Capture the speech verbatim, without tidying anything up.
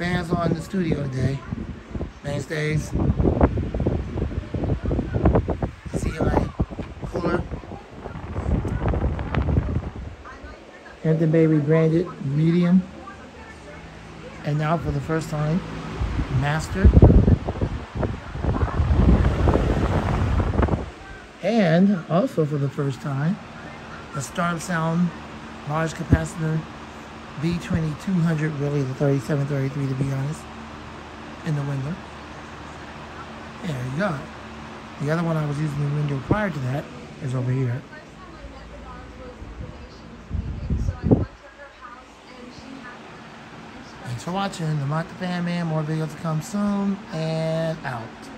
Fans on the studio today. Mainstays. C L A cooler. Hampton Bay rebranded medium. And now for the first time, master. And also for the first time, the Startup Sound large capacitor B twenty-two hundred, really the thirty-seven thirty-three to be honest, in the window. There you go. The other one I was using the window prior to that is over here. Thanks for watching. The Mott the Fan Man. More videos to come soon. And out.